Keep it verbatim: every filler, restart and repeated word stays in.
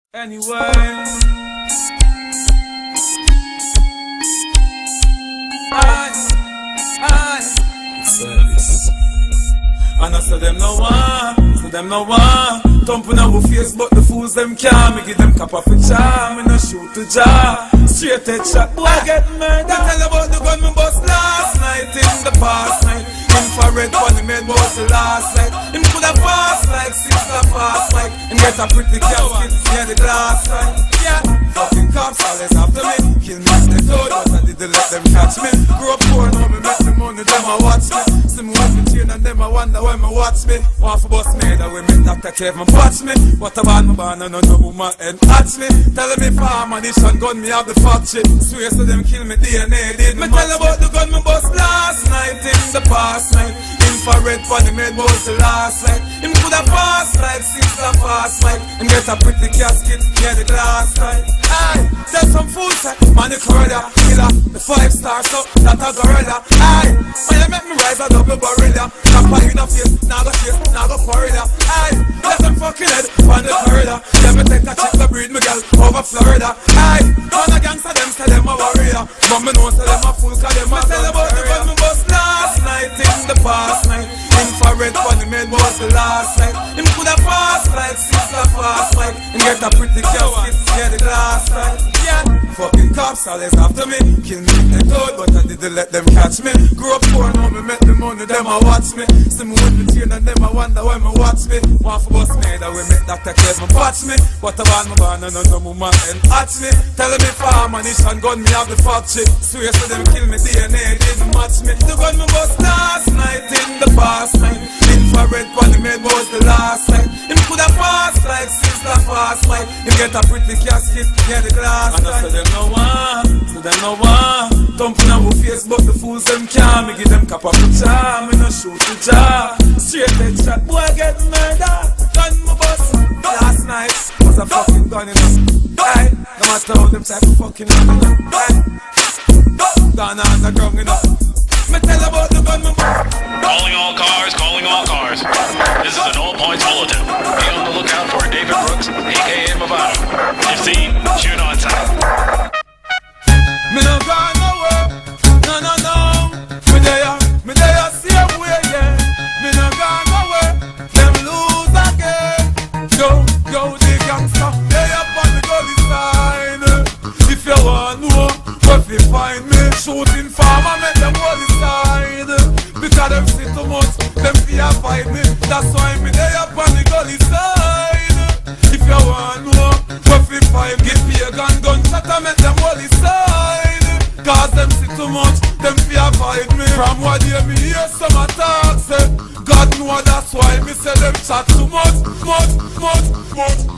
Anyway, I, I, service. And I say them no one, say them no one. Thumping our face, but the fools them can't. Me give them cap off a charm, me no shoot to jar. Straight head shot, boy get murdered. Me tell about the gun me bust last night in the past night. Infrared funny man was the last night. Him coulda fast like sister fast like. And get a pretty casket near the glass side. Yeah, fucking cops always after me. Kill me with the code, but I didn't let them catch me. Grew up poor, now me make the money, them a watch me. See me with the chain and them a wonder when me watch me. Want for bust me, that way me Doctor Kevin watch me. What about my band and no woman and hatch me. Telling me farm and this gun me have the factory. Swear to them kill me D N A did me. Tell about the gun me bust last night in the past night. Infrared funny man was the last night. Him coulda fast like sister fast like. And get a pretty casket near the glass side. Aye, tell some fools like man the corridor killer. The five stars so that a gorilla. Aye, when you make me rise a double barilla. Chopper in a face, now go face, now go corridor. Aye, let them fucking head on the corridor. Let me take a chick to breed me girl over Florida. Aye, none a gangster them say them a warrior. But me know say them a fool cause them a tell about the gun me bust last night in the past night. Infrared funny man was the last night. Him coulda fast like sister fast like. And get a pretty casket near the glass side. Yeah, fucking cops always after me. Kill me with the code, but I didn't let them catch me. Grew up poor, now me make the money, them a watch me. See me with the chain and them a wonder when me watch me. Want for bust me, that way make Doctor Kevin watch me. What about my band and no woman and hatch me. Telling me farm and this and gun me have the factory. Swear to them kill me D N A didn't match me. The gun me bust last night in the past night. Infrared funny man was the last night. Him coulda fast like sister fast like. Him get a pretty casket near the glass. And I say them no one, say them no one. Thumping our face but the fools them can't. Me give them cap off the charm, me no shoot the jar. Straight head shot, boy get murdered. Gun me bust last night was a fucking gun enough. Aye, no matter how them type of fucking gun enough. Aye, down on the ground enough. Me tell about the gun me bust. Calling all cars, calling all cars. This is an all points bulletin. Be on the lookout for David Brooks, aka Movado. If seen, shoot on sight. Me no gone nowhere, no no no. Me there, me there same way, yeah. Me no gone nowhere, them lose again. Yo, yo, the gangster, they up on the gully side. If you want know, what they find me, shooting farmer, make them gully side. Because them see too much, them fear fight me. That's why me they up on the gully side. If you want know, what they find, give me a gun, gunshot and make them gully side. Cause them see too much, them fear fight me. From what year me hear some attacks, eh? God know that's why me say them chat too much, much, much, much.